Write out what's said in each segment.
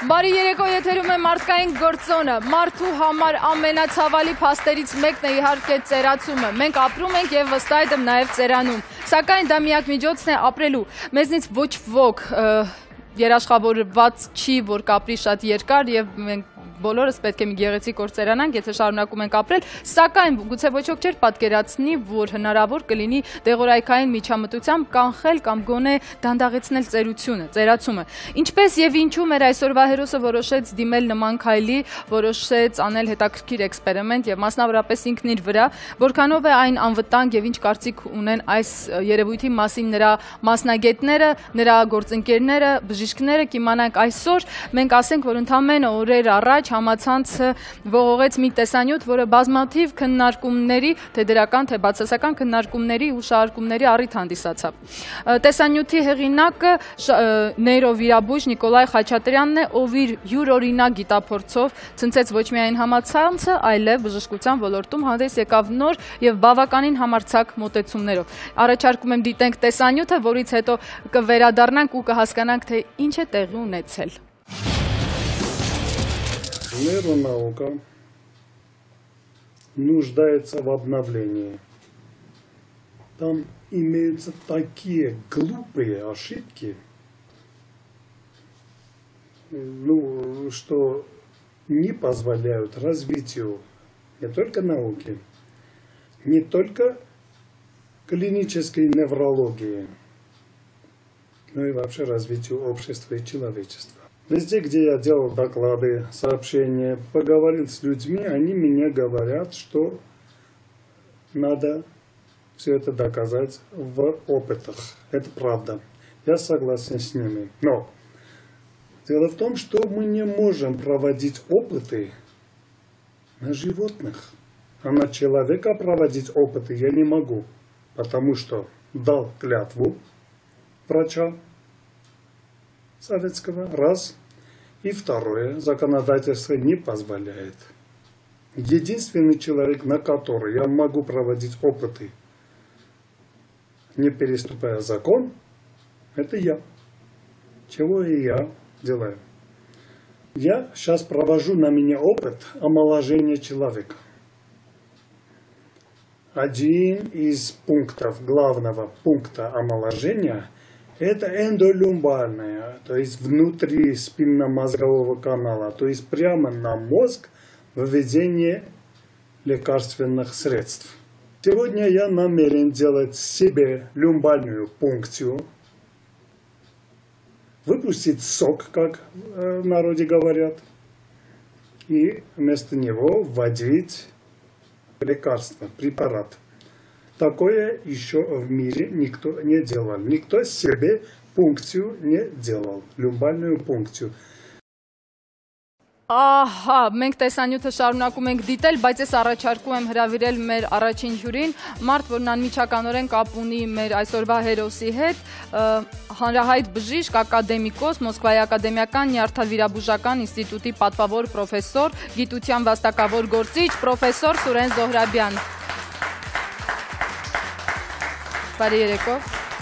Բարի երեկո, եթերում է մարդկային գործոնը, մարդու համար ամենացավալի փաստերից մեկն է իհարկե ծերացումը, մենք ապրում ենք և վստահ եմ նաև ծերանում, սակայն դա միակ միջոցն է ապրելու, մեզնից ոչ ոք երաշխավորված չի, որ կապրի շատ երկար և մենք բոլորս պետք է մի գեղեցիկ օր ծերանանք, եթե շարունակում ենք ապրել, սակայն գուցե ոչ ոք չէր պատկերացնի, որ հնարավոր կլինի դեղորայքային միջամտությամբ կանխել կամ գոնե դանդաղեցնել ծերությունը, ծերացումը։ Ինչպես և ինչու մեր այսօրվա հերոսը որոշեց դիմել նման քայլի, որոշեց անել հետաքրքիր էքսպերիմենտ և մասնավորապես ինքն իր վրա, որքանով է այն անվտանգ և ինչ կարծիք ունեն այս երևույթի մասին նրա մասնագետները, նրա գործընկերները, բժիշկները, կիմանանք այսօր, մենք ասենք, որ ընդամենը օրեր առաջ համացանցը ողողեց մի տեսանյութ, որը բազմաթիվ քննարկումների, թե դրական, թե բացասական քննարկումների ու շարժումների առիթ հանդիսացավ։ Տեսանյութի հեղինակը նեյրովիրաբույժ Նիկոլայ Խաչատրյանն է, ով իր յուրօրինակ գիտափորձով ցնցեց ոչ միայն համացանցը, այլև բժշկության ոլորտում հանդես եկավ նոր և բավականին համարձակ մոտեցումներով։ Առաջարկում եմ դիտենք տեսանյութը, որից հետո կվերադառնանք ու կհասկանանք, թե ինչ է տեղի ունեցել։ Нейронаука нуждается в обновлении. Там имеются такие глупые ошибки, что не позволяют развитию не только науки, не только клинической неврологии, но и вообще развитию общества и человечества. Везде, где я делал доклады, сообщения, поговорил с людьми, они мне говорят, что надо все это доказать в опытах. Это правда. Я согласен с ними. Но дело в том, что мы не можем проводить опыты на животных. А на человека проводить опыты я не могу, потому что дал клятву врача советского, раз. И второе, законодательство не позволяет. Единственный человек, на который я могу проводить опыты, не переступая закон, это я. Чего и я делаю. Я сейчас провожу на меня опыт омоложения человека. Один из пунктов, главного пункта омоложения – это эндолюмбальное, то есть внутри спинномозгового канала, то есть прямо на мозг введение лекарственных средств. Сегодня я намерен делать себе люмбальную пункцию, выпустить сок, как в народе говорят, и вместо него вводить лекарство, препарат. Такое еще в мире никто не делал. Никто себе пункцию не делал, люмбальную пункцию. Ահա, մենք տեսանյութը շարունակում ենք դիտել, բայց ես առաջարկում եմ հրավիրել մեր առաջին հյուրին, մարդ, որն անմիջականորեն կապ ունի մեր այսօրվա հերոսի հետ, հանրահայտ բժիշկ, ակադեմիկոս, Մոսկվայի ակադեմիական նյարդավիրաբուժական ինստիտուտի պատվավոր պրոֆեսոր, գիտության վաստակավոր գործիչ, պրոֆեսոր Սուրեն Զոհրաբյան։ Բարի երեկո։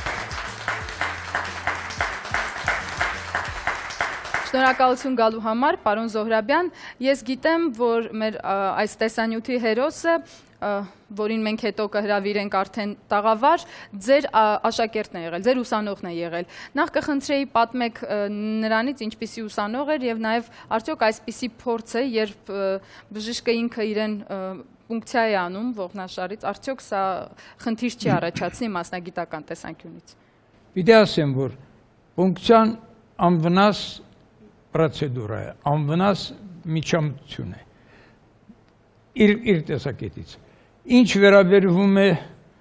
Շնորհակալություն գալու համար, պարոն Զոհրաբյան, ես գիտեմ, որ մեր այս տեսանյութի հերոսը, որին մենք հետո կհրավիրենք արդեն տաղավար, ձեր աշակերտն է եղել, ձեր ուսանողն է եղել։ Նախ կխնդրեի պատմեք նրանից ինչպիսի ուսանող էր և նաև արդյոք այսպիսի փորձ է, երբ բժիշկը ինքը իրեն պունկցիա է անում ողնաշարից, արդյոք սա խնդիր չի առաջացնի մասնագիտական տեսանկյունից։ Պիտի ասեմ, որ պունկցիան անվնաս պրոցեդուրա է, անվնաս միջամտություն է, իր տեսակետից։ Ինչ վերաբերվում է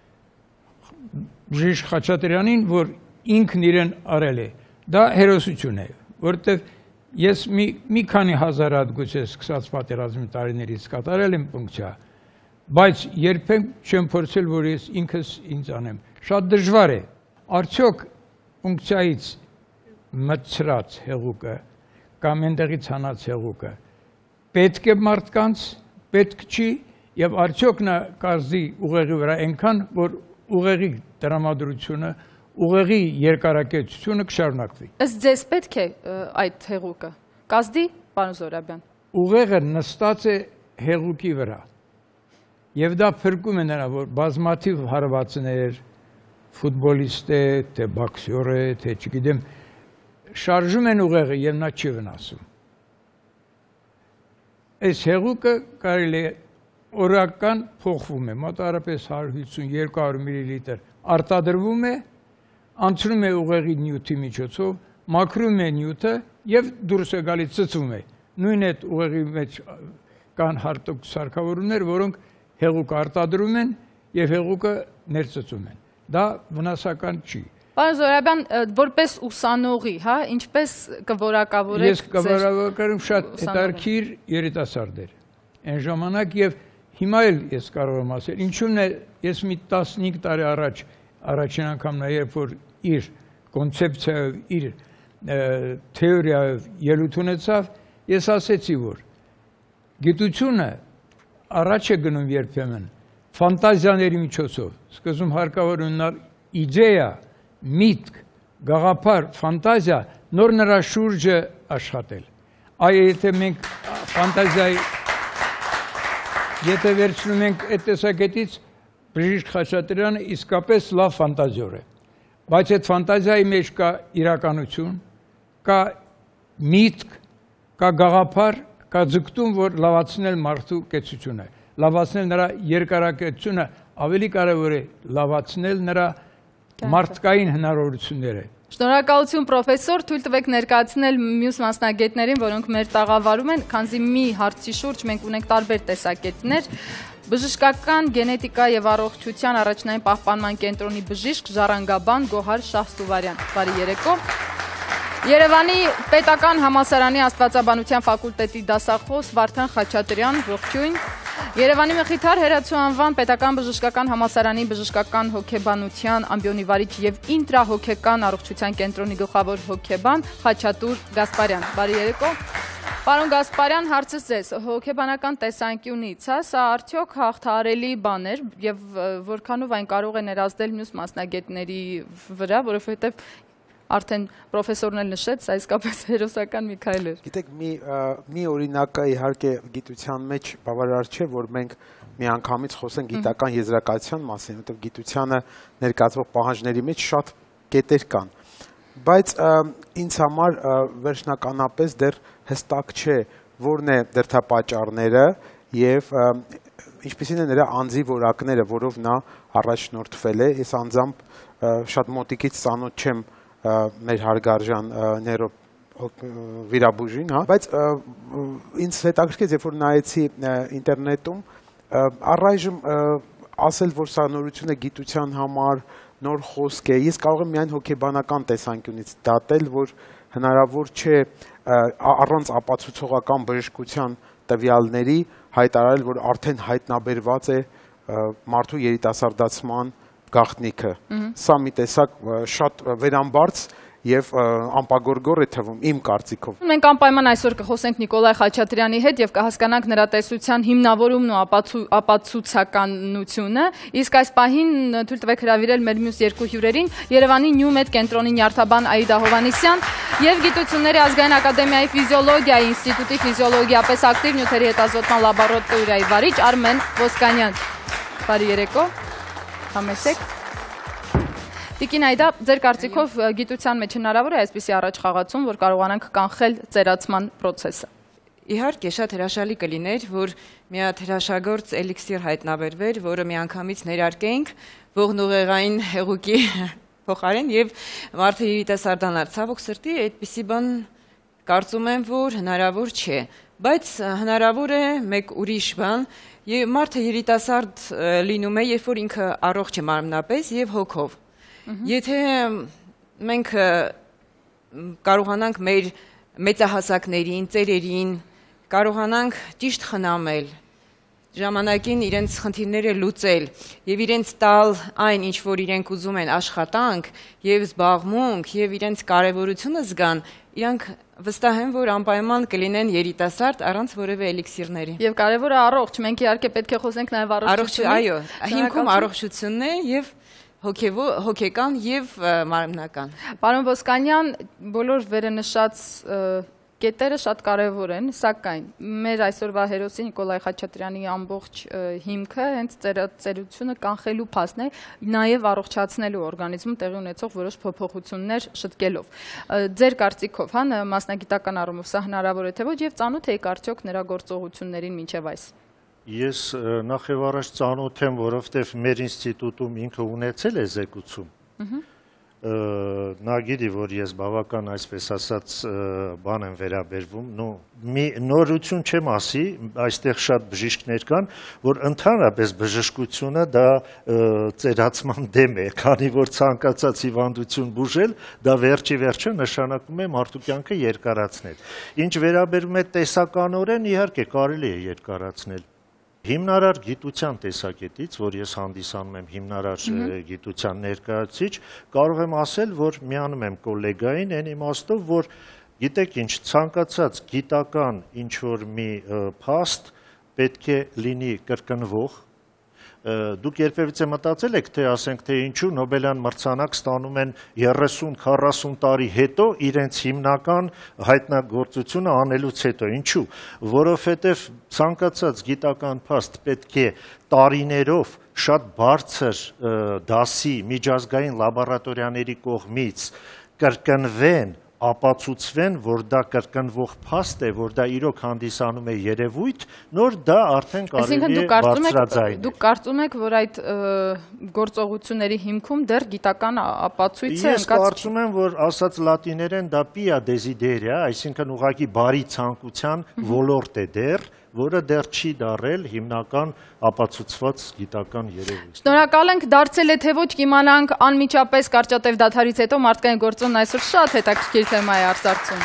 բժիշկ Խաչատրյանին, որ ինքն իրեն արել է, դա հերոսություն է, որտեղ ես մի քանի հազար հատ գուցե սկսած պատերազմի տարիներից կատարել եմ պունկցիա, բայց երբեք չեմ փորձել, որ ես ինքս ինձ անեմ։ Շատ դժվար է, արդյոք պունկցիայից մտցրած հեղուկը կամ այնտեղից հանած հեղուկը պետք է մարդկանց, պետք չի եւ արդյոք նա կազդի ուղեղի վրա այնքան, որ ուղեղի տրամադրությունը, ուղեղի երկարակեցությունը կշարունակվի։ Ըստ ձեզ պետք է այդ հեղուկը։ կազդի, պարոն Զորաբյան։ Ուղեղը նստած է հեղուկի վրա։ Եվ դա փրկում է նրա, որ բազմաթիվ հարվածներ, ֆուտբոլիստ է, թե բոքսյոր է, թե չգիտեմ, շարժում են ուղեղը եւ նա չի վնասում։ Այս հեղուկը կարելի է օրական փոխվում է, մոտավորապես 150-200 մլ արտադրվում է, անցնում է ուղեղի նյութի միջոցով, մաքրում է նյութը եւ դուրս է գալիս ծծում է։ Նույն այդ ուղեղի մեջ կան հարտոք սարքավորումներ, որոնք հեղուկը արտադրում են եւ հեղուկը ներծծում են։ Դա վնասական չի։ Պարոն Զորաբյան, որպես ուսանողի, հա, ինչպես կորակավորեք։ Ես կորակավորում շատ հետարքիր երիտասարդեր։ Այն ժամանակ եւ հիմա էլ ես կարող եմ ասել, ինչու՞մն է ես մի 15 տարի առաջ առաջին անգամ երբ որ իր կոնցեպցիայով, իր թեորիայով ելույթ ունեցավ, ես ասեցի, որ գիտությունը առաջ է գնում երբեմն ֆանտազիաների միջոցով, սկզբում հարկավոր ունենալ իդեա, միտք, գաղափար, ֆանտազիա, նոր նրա շուրջը աշխատել։ Այ եթե մենք ֆանտազիայի եթե վերցնում ենք այդ տեսակետից, Բժիշկ Խաչատրյանը իսկապես լավ ֆանտազիոր է, բայց այդ ֆանտազիայի մեջ կա իրականություն, կա միտք, կա գաղափար, կա ձգտում, որ լավացնել մարդու կեցությունը, լավացնել նրա երկարակեցությունը, ավելի կարևոր է լավացնել նրա մարդկային հնարավորությունները։ Շնորհակալություն պրոֆեսոր, թույլ տվեք ներկայացնել մյուս մասնագետներին, որոնք մեր տաղավարում են, քանզի մի հարցի շուրջ մենք ունենք տարբեր տեսակետներ։ Բժշկական գենետիկա եւ առողջության առաջնային պահպանման կենտրոնի բժիշկ ժառանգաբան Գոհար Շահսուվարյան։ Բարի երեկո։ Երևանի պետական համալսարանի աստվածաբանության ֆակուլտետի դասախոս Վարդան Խաչատրյան, ողջույն։ Երևանի Մխիթար Հերացու անվան պետական բժշկական համալսարանի բժշկական հոգեբանության ամբիոնիվարիչ եւ ինտրահոգեկան առողջության կենտրոնի գլխավոր հոգեբան Խաչատուր Գասպարյան։ Բարի երեկո։ Պարոն Գասպարյան, հարցս ձեզ, հոգեբանական տեսանկյունից, սա արդյոք հաղթահարելի բան էր եւ որքանով այն կարող է ներազդել մյուս մասնագետների վրա, որովհետեւ արդեն պրոֆեսորն էլ նշեց, սա իսկապես հերոսական մի քայլ էր։ Գիտեք, մի օրինակը իհարկե գիտության մեջ բավարար չէ, որ մենք միանգամից խոսենք գիտական եզրակացության մասին, որտեղ գիտությանը ներկայացվող պահանջների մեջ շատ կետեր կան։ Բայց ինձ համար վերջնականապես դեռ հստակ չէ, որն է դրդապատճառները եւ ինչպիսին է նրա անձի որակները, որով նա առաջնորդվել է։ Ես անձամբ շատ մոտիկից ծանոթ չեմ մեր հարգարժան վիրաբույժին, հա, բայց ինձ հետաքրքրեց, երբ որ նայեցի ինտերնետում, առայժմ ասել, որ սա նորություն է գիտության համար, նոր խոսք է, ես կարող եմ միայն հոգեբանական տեսանկյունից դատել, որ հնարավոր չէ առանց ապացուցողական բժշկության տվյալների հայտարարել, որ արդեն հայտնաբերված է մարդու երիտասարդացման գաղտնիքը։ Սա մի տեսակ շատ վերամբարձ եւ ամպագորգոր է թվում իմ կարծիքով։ Մենք անպայման այսօր կխոսենք Նիկոլայ Խաչատրյանի հետ եւ կհասկանանք նրա տեսության հիմնավորումն ու ապացուցականությունը, իսկ այս պահին թույլ տվեք հրավիրել մեր մյուս երկու հյուրերին, Երևանի Նյումեդ կենտրոնի նյարդաբան Աիդա Հովհաննիսյան եւ Գիտությունների ազգային ակադեմիայի ֆիզիոլոգիայի ինստիտուտի ֆիզիոլոգիապես ակտիվ նյութերի հետազոտման լաբորատորիայի վարիչ Արմեն Ոսկանյան։ Բարի երեկո։ Համեցեք։ Տիկին Այդա, ձեր կարծիքով գիտության մեջ հնարավոր է այսպիսի առաջխաղացում, որ կարողանանք կանխել ծերացման պրոցեսը։ Իհարկե, շատ հրաշալի կլիներ, որ մի հատ հրաշագործ էլիքսիր հայտնաբերվեր, որը միանգամից ներարկեինք ողնուղեղային հեղուկի փոխարեն եւ մարդը երիտասարդանար։ Ցավոք սրտի, այդպիսի բան կարծում եմ, որ հնարավոր չէ, բայց հնարավոր է մեկ ուրիշ բան, եւ մարդը երիտասարդ լինում է, երբ որ ինքը առողջ է մարմնապես եւ հոգով։ Եթե մենք կարողանանք մեր մեծահասակներին, ծերերին, կարողանանք ճիշտ խնամել, ժամանակին իրենց խնդիրները լուծել եւ իրենց տալ այն, ինչ որ իրենք ուզում են աշխատանք եւ զբաղմունք եւ իրենց կարեւորությունը զգան, իրանք վստահ եմ, որ անպայման կլինեն երիտասարդ առանց որևէ էլիքսիրների։ Եվ կարևորը առողջ, մենք իհարկե պետք է խոսենք նաեւ առողջությունից։ Այո, հիմքում առողջությունն է եւ հոգեկան եւ մարմնական։ Պարոն Ոսկանյան, բոլոր վերնշած կետերը շատ կարևոր են, սակայն մեր այսօրվա հերոսի Նիկոլայ Խաչատրյանի ամբողջ հիմքը հենց ծերությունը կանխելու փաստն է, նաև առողջացնելու օրգանիզմում տեղի ունեցող որոշ փոփոխություններ շտկելով։ Ձեր կարծիքով, հա, մասնագիտական առումով սա հնարավոր է թե ոչ եւ ծանոթ եք արդյոք նրա գործողություններին մինչև այս։ Ես նախ եւ առաջ ծանոթ եմ, որովհետեւ մեր ինստիտուտում ինքը ունեցել է զեկուցում։ Նա գիտի, որ ես բավական այսպես ասած բան եմ վերաբերվում, մի նորություն չեմ ասի, այստեղ շատ բժիշկներ կան, որ ընդհանրապես բժշկությունը դա ծերացման դեմ է, քանի որ ցանկացած հիվանդություն բուժել, դա վերջը նշանակում է մարդու կյանքը երկարացնել։ Ինչ վերաբերում է տեսականորեն, իհարկե կարելի է երկարացնել։ Հիմնարար գիտության տեսակետից, որ ես հանդիսանում եմ հիմնարար գիտության ներկայացուցիչ, կարող եմ ասել, որ միանում եմ կոլեգային այն իմաստով, որ գիտեք ինչ, ցանկացած գիտական ինչ-որ մի փաստ պետք է լինի կրկնվող։ Դուք երբևիցե մտածել եք, թե ասենք, թե ինչու Նոբելյան մրցանակ ստանում են 30-40 տարի հետո իրենց հիմնական հայտնագործությունը անելուց հետո, ինչու, որովհետև ցանկացած գիտական փաստ պետք է տարիներով շատ բարձր դասի միջազգային լաբորատորիաների կողմից կրկնվեն, ապացուցվեն, որ դա կրկնվող փաստ է, որ դա իրոք հանդիսանում է երևույթ, նոր դա արդեն կարելի է բարձրաձայնել։ Դուք կարծում եք, որ այդ գործողությունների հիմքում դեռ գիտական ապացույց է ընկած։ Ես կարծում եմ, որ ասած լատիներեն դա pia desideria, այսինքն ուղղակի բարի ցանկության ոլորտ է դեռ, որը դեռ չի դարել հիմնական ապացուցված գիտական երևույթ։ Շնորհակալ ենք, դարձել է թե ոչ կիմանանք անմիջապես կարճատև դադարից հետո մարդկային գործոնն այսօր շատ հետաքրքիր թեմա է արծարծում։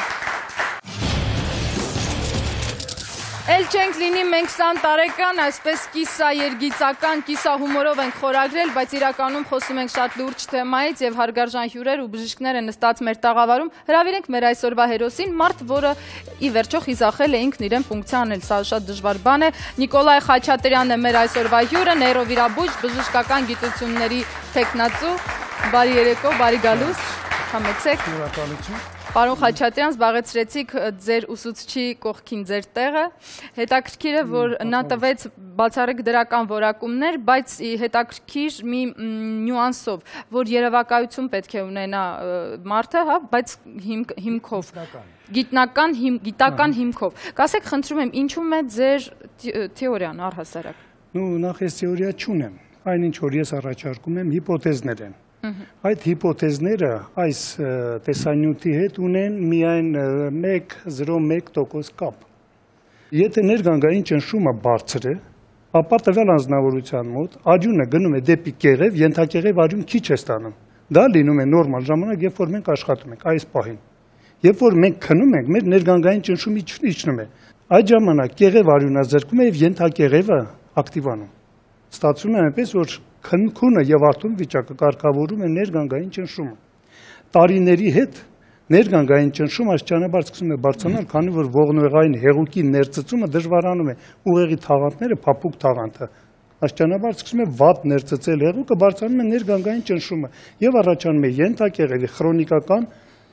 Էլ չենք լինի մենք 20 տարեկան, այսպես կիսաերգիծական, կիսահումորով ենք խորագրել, բայց իրականում խոսում ենք շատ լուրջ թեմայից եւ հարգարժան հյուրեր ու բժիշկներ են նստած մեր տաղավարում։ Հրավիրենք մեր այսօրվա հերոսին, մարդ, որը ի վերջո խիզախել է ինքն իրեն ֆունկցիա անել, սա շատ դժվար բան է։ Նիկոլայ Խաչատրյանն է մեր այսօրվա հյուրը, նեյրովիրաբույժ, բժշկական գիտությունների տեխնացու։ Բարի երեկո, բարի գալուս։ Համեցեք։ Շնորհակալություն։ Պարոն Խաչատրյան, զբաղեցրեցիք ձեր ուսուցչի կողքին ձեր տեղը։ Հետաքրքիր է, որ նա տվեց բացառիկ դրական որակումներ, բայց հետաքրքիր մի նյուանսով, որ երևակայություն պետք է ունենա մարդը, հա, բայց հիմքով, գիտական հիմքով։ Կասեք, խնդրում եմ, ինչու՞մ է ձեր թեորիան առհասարակ։ Նախ ես թեորիա չունեմ, այնինչ որ ես առաջարկում եմ հիպոթեզներ են։ Այդ հիպոթեզները այս տեսանյութի հետ ունեն միայն 1.01% կապ։ Եթե ներգանգային ճնշումը բարձր է, ապա տվյալ անձնավորության մոտ արյունը գնում է դեպի կեղև, ենթակեղև արյուն քիչ է ստանում։ Դա լինում է նորմալ ժամանակ, երբ որ մենք աշխատում ենք այս պահին։ Երբ որ մենք քնում ենք, մեր ներգանգային ճնշումը իջնում է։ Այդ ժամանակ կեղև արյունազրկում է եւ ենթակեղևը ակտիվանում։ Ստացվում է այնպես, որ քնքունը եւ արթուն վիճակը կարգավորում է ներգանգային ճնշումը։ Տարիների հետ ներգանգային ճնշումը աստիճանաբար սկսում է բարձրանալ, քանի որ ողնուղեղային հեղուկի ներծծումը դժվարանում է, ուղեղի թաղանթները, փափուկ թաղանթը աստիճանաբար սկսում է վատ ներծծել հեղուկը, բարձրանում է ներգանգային ճնշումը եւ առաջանում է ենթակեղևի քրոնիկական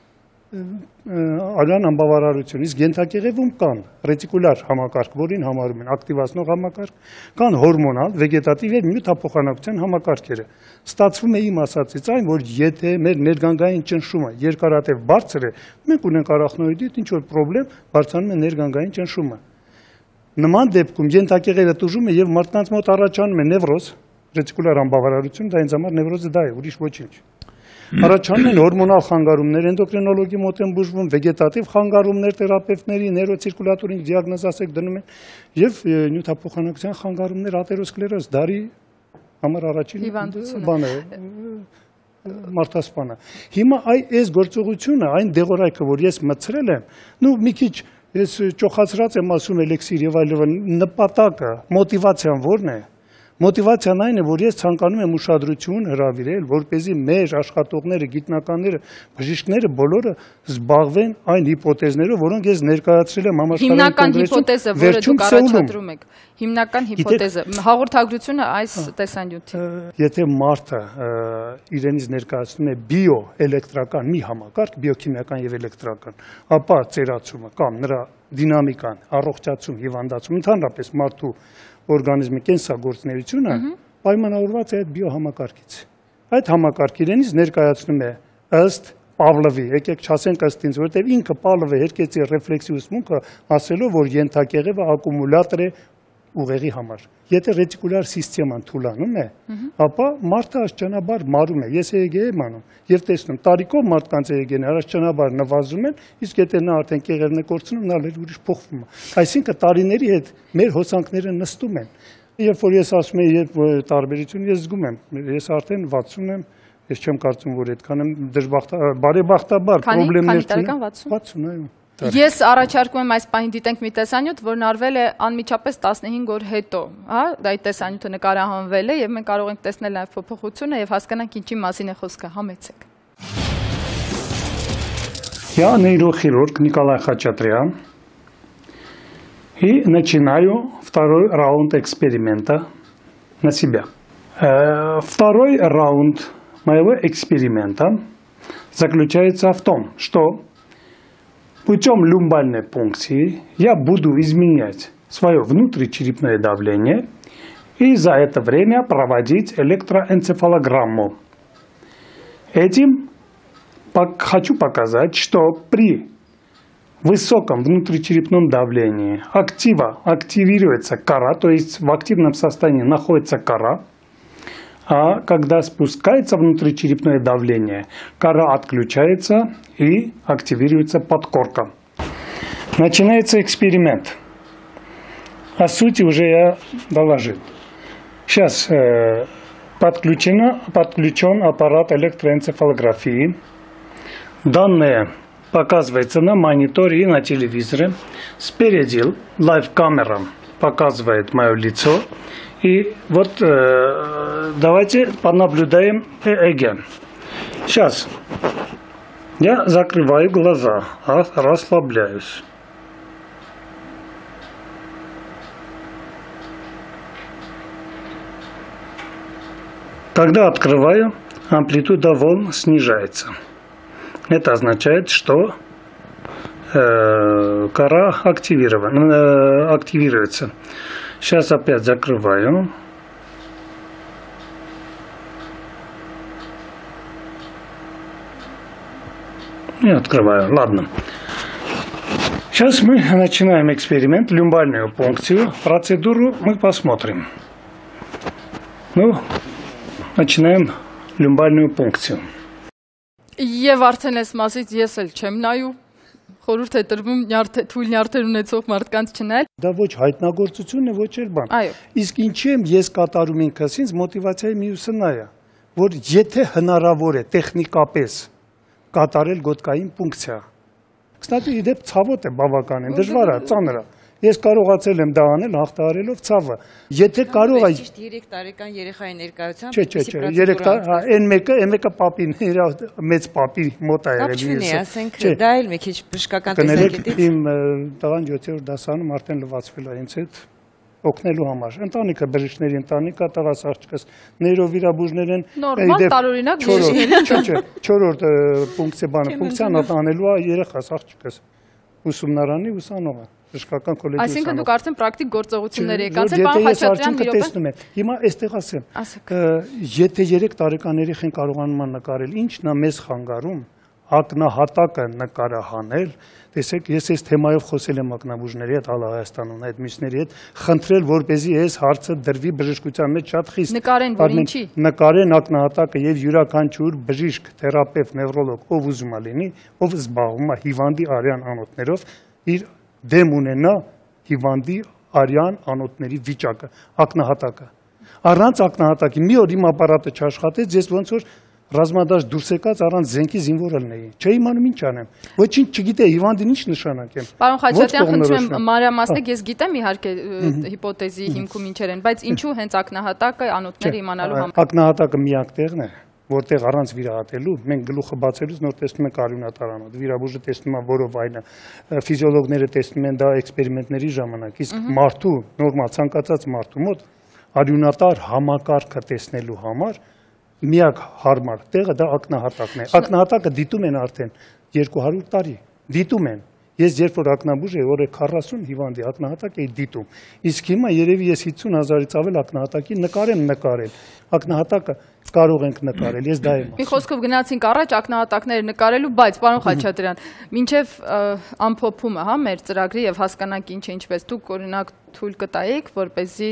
արյան անբավարարություն, իսկ ենթակեղևում կան ռետիկուլար համակարգ, որին համարում են ակտիվացնող համակարգ, կան հորմոնալ, վեգետատիվ եւ նյութափոխանակության համակարգերը։ Ստացվում է իմ ասածից այն, որ եթե մեր ներգանգային ճնշումը երկարատև բարձր է, մենք ունենք արախնոիդիտ, ինչ որ խնդրեմ, բարձրանում է ներգանգային ճնշումը։ Նման դեպքում ենթակեղևը տուժում է եւ մարդկանց մոտ առաջանում է նևրոզ, ռետիկուլար անբավարարություն, դա ինձ համար նևրոզը դա է, ուրիշ ոչինչ։ Առաջանում են հորմոնալ խանգարումներ, էնդոկրինոլոգի մոտ են բուժվում, վեգետատիվ խանգարումներ, թերապևտների, նեյրոցիրկուլատորին դիագնոզ ասեք դնում են եւ նյութափոխանակության խանգարումներ, ատերոսկլերոզ, դարի համար առաջին բանը մարտհասպանը։ Հիմա այս գործողությունը, այն դեղորայքը, որ ես մտցրել եմ, մի քիչ ես ճոխացրած եմ ասում էլեքսիր եւ այլն, նպատակը, մոտիվացիան ո՞րն է։ Մոտիվացիան այն է, որ ես ցանկանում եմ ուշադրություն հրավիրել, որպեսզի մեր աշխատողները, գիտնականները, բժիշկները բոլորը զբաղվեն այն հիպոթեզներով, որոնք ես ներկայացրել եմ համաշխարհային կոնգրեսում։ Հիմնական հիպոթեզը, որը դուք առաջադրում եք, հիմնական հիպոթեզը, հաղորդագրությունը այս տեսանյութի։ Եթե մարդը իրենից ներկայացնում է բիոէլեկտրական մի համակարգ, բիոքիմիական եւ էլեկտրական, ապա ծերացումը կամ նրա դինամիկան, առողջացում, հիվանդացում, ընդհանրապես մարդու օրգանիզմի կենսագործունեությունը պայմանավորված է այդ բիոհամակարգից։ Այդ համակարգը իրենից ներկայացնում է ըստ Պավլովի, եկեք չասենք ըստ ինձ, որովհետև ինքը Պավլովը հերկեցի ռեֆլեքսիվ ուսմունքը ասելով, որ ենթակեղևը ակումուլատոր է ուղեղի համար։ Եթե ռետիկուլար սիստեման թուլանում է, ապա մարդը աստիճանաբար մարում է։ Ես EEG եմ անում եւ տեսնում տարիքով մարդկանց EEG-ն աստիճանաբար նվազում են, իսկ եթե նա արդեն կեղևն է կորցնում, նա լեր ուրիշ փոխվում է։ Այսինքն տարիների հետ մեր հոսանքները նստում են։ Երբ որ ես ասում եմ, երբ տարբերություն ես զգում եմ, ես արդեն 60 եմ, ես չեմ կարծում, որ այդքան եմ բարեբախտաբար պրոբլեմներ չունեմ։ 60, այո։ Ես առաջարկում եմ այս պահին դիտենք մի տեսանյութ, որն արվել է անմիջապես 15 օր հետո, հա, այդ տեսանյութը նկարահանվել է եւ մենք կարող ենք տեսնել նաեւ փոփոխությունը եւ հասկանանք ինչի մասին է խոսքը, համեցեք։ Я нейрохирург Николай Хачатрян и начинаю второй раунд эксперимента на себя. Второй раунд моего эксперимента заключается в том, что путем люмбальной пункции я буду изменять свое внутричерепное давление и за это время проводить электроэнцефалограмму. Этим хочу показать, что при высоком внутричерепном давлении активируется кора, то есть в активном состоянии находится кора, а когда спускается внутричерепное давление, кора отключается и активируется подкорка. Начинается эксперимент. О сути уже я доложил. Сейчас подключен аппарат электроэнцефалографии. Данные показываются на мониторе и на телевизоре. Спереди лайв-камера показывает мое лицо. И вот давайте понаблюдаем ЭЭГ. Сейчас я закрываю глаза, расслабляюсь. Когда открываю, амплитуда волн снижается. Это означает, что кора активируется. Сейчас опять закрываю. И открываю. Ладно. Сейчас мы начинаем эксперимент, люмбальную пункцию. Процедуру мы посмотрим. Ну, начинаем люмбальную пункцию. Եվ արդեն այս մասից ես էլ չեմ նայու, խորհուրդ է տրվում թույլ նյարդեր ունեցող մարդկանց չնայել։ Դա ոչ հայտնագործություն է, ոչ էլ բան։ Այո։ Իսկ ինչի եմ ես կատարում ինքս ինձ մոտիվացիայի մյուսը նա է, որ եթե հնարավոր է տեխնիկապես կատարել գոտկային ֆունկցիա։ Կստати, իդեպ ցավոտ է բավականին, դժվար է, ծանր է։ Ես կարողացել եմ դա անել հաղթահարելով ցավը։ Եթե կարող է ճիշտ 3 տարեկան երեխայի ներկայությամբ Չէ, 3 տարի, այն մեկը պապին, մեծ պապի մոտ է եղել։ Չունի, ասենք, դա էլ մի քիչ բժշկական տեսակետից։ Իմ տղան 7-րդ դասանում արդեն լվացվել է ինձ հետ օգնելու համար։ Ընտանիքը բժիշկների ընտանիքա, տղաս աղջկաս նեյրովիրաբույժներ են։ Նորմալ տարօրինակ Չէ, 4-րդ ֆունկցիան անելու է երեխաս աղջկաս։ Ուսումնարանի ուսանող է, բժշկական կոլեջի ուսանող։ Այսինքն դուք արդեն պրակտիկ գործողություններ եք անցել, պարոն Խաչատրյան, մի րոպե։ Հիմա այստեղ ասեմ, եթե 3 տարեկան երեխան կարողանում է նկարել, ի՞նչն է մեզ խանգարում ակնահատակը նկարահանել։ Տեսեք, ես այս թեմայով խոսել եմ ակնաբուժների հետ Հայաստանում, այդ մյուսների հետ, խնդրել, որպեսզի այս հարցը դրվի բժշկության մեջ շատ խիստ։ Նկարեն, որ ինչի։ Նկարեն ակնահատակը եւ յուրաքանչյուր բժիշկ, թերապևտ, նևրոլոգ, ով ուզում է լինի, ով զբաղվում է հիվանդի արյան անոթներով, իր դեմ ունենա հիվանդի արյան անոթների վիճակը, ակնահատակը։ Առանց ակնահատակի մի օր իմ ապարատը չաշխատեց, ես ոնց որ ռազմադաշտ դուրս եկած առանց զենքի զինվոր լինեի։ Չէի իմանում ինչ անեմ։ Ոչինչ չգիտեի Հիվանդին ինչ նշանակեմ։ Պարոն Խաչատրյան, խնդրում եմ մանրամասնեք, ես գիտեմ իհարկե հիպոթեզի հիմքում ինչեր են, բայց ինչու հենց ակնահատակը անոթները իմանալու համար։ Ակնահատակը միակ տեղն է, որտեղ առանց վիրահատելու մենք գլուխը բացելուց նոր տեսնում ենք արյունատարանոթ, վիրաբույժը տեսնում է որովայնը, ֆիզիոլոգները տեսնում են դա էքսպերիմենտների ժամանակ, իսկ մարդու նորմալ ցանկացած մարդու մոտ արյունատար համակարգը տեսնելու համար միակ հարմար տեղը դա ակնահատակն է։ Ակնահատակը դիտում են արդեն 200 տարի, դիտում են։ Ես երբ որ ակնաբույժ էի, օրը 40 հիվանդի ակնահատակ էի դիտում։ Իսկ հիմա երևի ես 50,000-ից ավել ակնահատակի նկարել։ Ակնահատակը կարող ենք նկարել, ես դա եմ ասում։ Մի խոսքով գնացինք առաջ ակնահատակները նկարելու, բայց պարոն Խաչատրյան, մինչև ամփոփումը, հա, մեր ծրագրի եւ հասկանանք ինչ է ինչպես դուք օրինակ թույլ կտայիք, որպեսզի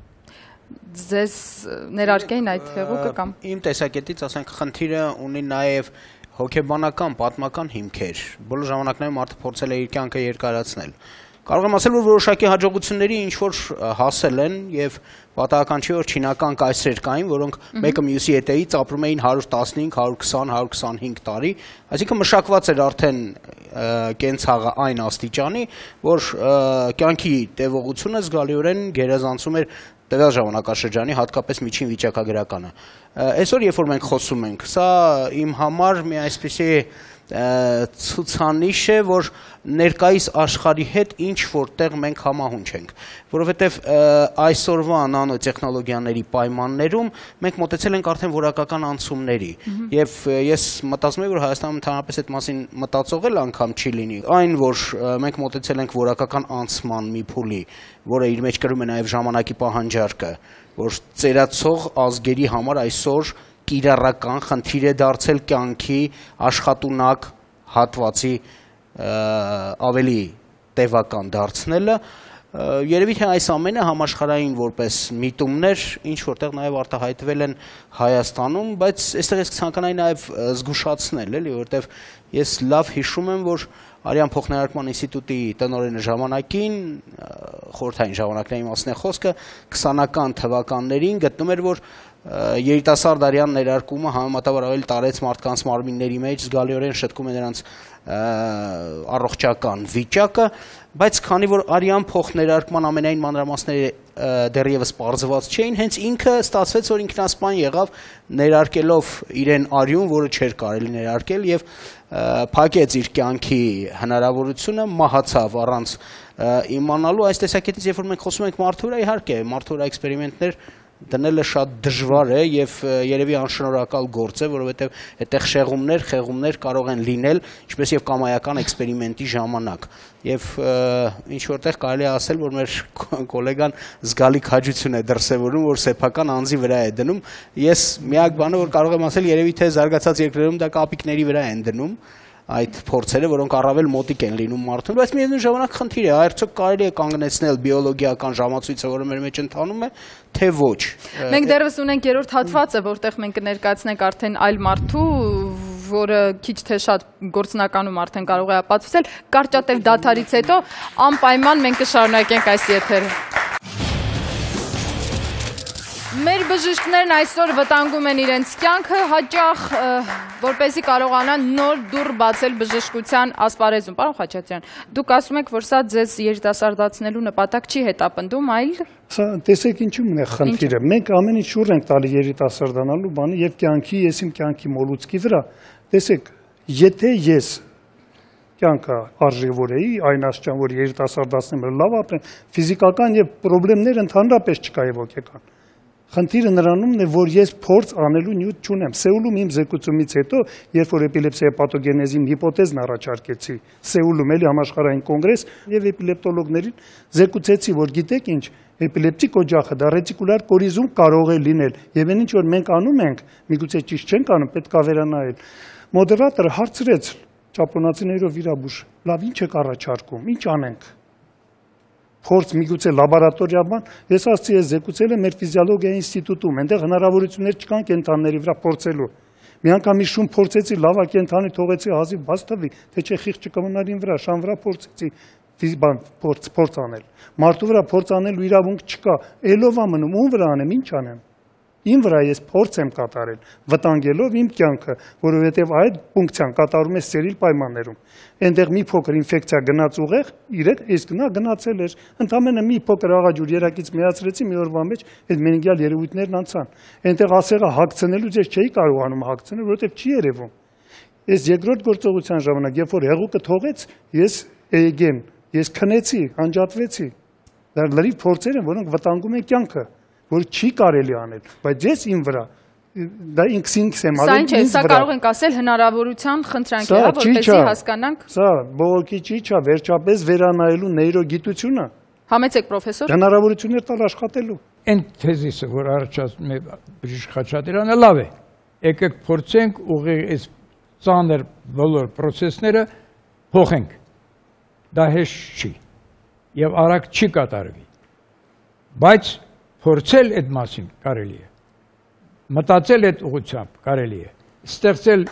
ձեզ ներարկեին այդ հեղուկը կամ իմ տեսակետից ասենք խնդիրը ունի նաև հոգեբանական, պատմական հիմքեր։ Բոլոր ժամանակներում մարդը փորձել է իր կյանքը երկարացնել։ Կարող եմ ասել, որ որոշակի հաջողությունների ինչ որ հասել են եւ պատահական չի որ չինական կայսրեր կային, որոնք մեկը մյուսի հետեից ապրում էին 115, 120, 125 տարի, այսինքն մշակված էր արդեն կենցաղը այն աստիճանի, որ կյանքի տևողությունը զգալիորեն գերազանցում էր տվյալ ժամանակաշրջանի հատկապես միջին վիճակագրականը։ Այսօր երբ որ մենք խոսում ենք, սա իմ համար մի այսպիսի ցուցանիշ է, որ ներկայիս աշխարհի հետ ինչ որտեղ մենք համահունչ ենք, որովհետև այսօրվա նանոտեխնոլոգիաների պայմաններում մենք մոտեցել ենք արդեն որակական անցումների, եւ ես մտածում եմ, որ Հայաստանում ընդհանրապես այդ մասին մտածողել անգամ չի լինի, այն որ մենք մոտեցել ենք որակական անցման մի փուլի, որը իր մեջ կրում է նաև ժամանակի պահանջարկը, որ ծերացող ազգերի համար այսօր կիրառական խնդիր է դարձել կյանքի աշխատունակ հատվածի ավելի տևական դարձնելը, երևի թե այս ամենը համաշխարհային որպես միտումներ ինչ որտեղ նաև արտահայտվել են Հայաստանում, բայց այստեղ ես կցանկանայի նաև զգուշացնել, էլի, որովհետև ես լավ հիշում եմ, որ Արյան փոխներարկման ինստիտուտի տնօրենը ժամանակին, խորհրդային ժամանակների մասին է խոսքը, 20-ական թվականներին գտնում էր, որ երիտասարդ արյան ներարկումը համեմատաբար ավելի տարեց մարդկանց մարմինների մեջ, զգալիորեն շտկում է նրանց առողջական վիճակը, բայց քանի որ արյան փոխներարկման ամենայն մանրամասները դեռևս պարզված չէին, հենց ինքը ստացվեց, որ ինքնասպան եղավ ներարկելով իրեն արյուն, որը չէր կարելի ներարկել եւ փակեց իր կյանքի հնարավորությունը, մահացավ առանց իմանալու։ Այս տեսակետից երբ որ մենք խոսում ենք մարդու վրա, իհարկե մարդու վրա էքսպերիմենտներ դնելը շատ դժվար է եւ երևի անշնորհակալ գործ է, որովհետեւ այդտեղ խեղումներ կարող են լինել, ինչպես եւ կամայական էքսպերիմենտի ժամանակ։ Եվ ինչ որտեղ կարելի է ասել, որ մեր գոլեգան զգալի քաջություն է դրսևորում, որ սեփական անձի վրա է դնում։ Ես միակ բանը, որ կարող եմ ասել, երևի թե զարգացած երկրներում դա կապիկների վրա են դնում այդ փորձերը, որոնք առավել մոտիկ են լինում մարդուն, բայց միևնույն ժամանակ խնդիր է, արդյոք կարելի է կանգնեցնել բիոլոգիական ժամացույցը, որը մեր մեջ ընթանում է, թե ոչ։ Մենք դեռևս ունենք երրորդ հատվածը, որտեղ մենք կներկայացնենք արդեն այլ մարդու, որը քիչ թե շատ գործնականում արդեն կարող է ապացուցել, կարճատև դադարից հետո անպայման մենք կշարունակենք այս եթերը։ Մեր բժիշկներն այսօր վտանգում են իրենց կյանքը հաճախ, որպեսզի կարողանան նոր դուռ բացել բժշկության ասպարեզում։ Պարոն Խաչատրյան, դուք ասում եք, որ սա ձեզ երիտասարդացնելու նպատակ չի հետապնդում, այլ Սա տեսեք ինչու՞մն է խնդիրը։ Մենք ամեն ինչ շուռ ենք տալի երիտասարդանալու բանը եւ կյանքի, ես իմ կյանքի մոլուցքի վրա։ Տեսեք, եթե ես կյանքը արժևորեի, այն աստիճան, որ երիտասարդացնեմ, լավ ապրեմ, ֆիզիկական եւ խնդիրներ ընդհանրապես չկա եւ հոգեկան։ Խնդիրը նրանումն է, որ ես փորձ անելու նյութ չունեմ։ Սեուլում իմ զեկուցումից հետո, երբ որ էպիլեպսիայի պաթոգենեզի հիպոթեզն առաջարկեցի, Սեուլում էլի համաշխարհային կոնգրես եւ էպիլեպտոլոգներին զեկուցեցի, որ գիտեք ինչ, էպիլեպտիկ օջախը դա ռետիկուլար կորիզում կարող է լինել։ Եվ այն ինչ որ մենք անում ենք, միգուցե ճիշտ չենք անում, պետք է վերանայել։ Մոդերատորը հարցրեց ճապոնացիներով վիրաբույժ, լավ ինչ եք առաջարկում, ինչ անենք։ Փորձ միգուցե լաբորատորիական, ես ասացի, ես զեկուցել եմ մեր ֆիզիոլոգիայի ինստիտուտում, այնտեղ հնարավորություններ չկան կենդանների վրա փորձելու։ Մի անգամ մի շուն փորձեցի, լավա կենդանի թողեցի հազիվ բաց տվի, թե չէ խիղճ կմնարին վրա, շան վրա փորձեցի փորձ անել։ Մարդու վրա փորձ անելու իրավունք չկա, ելով ամնում, ում վրա անեմ, ինչ անեմ։ Իմ վրա ես փորձ եմ կատարել, վտանգելով իմ կյանքը, որովհետև այդ ֆունկցիան կատարում է ստերիլ պայմաններում։ Այնտեղ մի փոքր ինֆեկցիա գնաց ուղեղ, ես գնացել էր, ընդամենը մի փոքր աղաջուր երակից միացրեցի, մի օրվա մեջ այդ մենինգյալ երևույթներն անցան։ Այնտեղ ասեղը հագցնելուց ես չէի կարողանում հագցնել, որովհետև չի երևում։ Ես երկրորդ գործողության ժամանակ, երբ որ հեղուկը թողեց, ես էգեմ, ես քնեցի, անջատվեցի։ Դա լրիվ փորձեր են, որոնք վտանգում են կյանքը, որ չի կարելի անել, բայց ես իմ վրա դա ինքս եմ արել ինձ վրա։ Սա կարող ենք ասել հնարավորության խնդրանք է, որպեսզի հասկանանք։ Սա բողոքի ճիչ է, վերջապես վերանայելու նեյրոգիտությունը։ Համեցեք պրոֆեսոր։ Հնարավորություններ տալ աշխատելու։ Այն թեզիսը, որ առաջացնում է Բժիշկ Խաչատրյանը, լավ է։ Եկեք փորձենք ուղիղ այս ծանր բոլոր process-ները փոխենք։ Դա հեշտ չի եւ արագ չի կատարվի։ Բայց փորձել այդ մասին կարելի է։ Մտածել այդ ուղղությամբ կարելի է։ Ստեղծել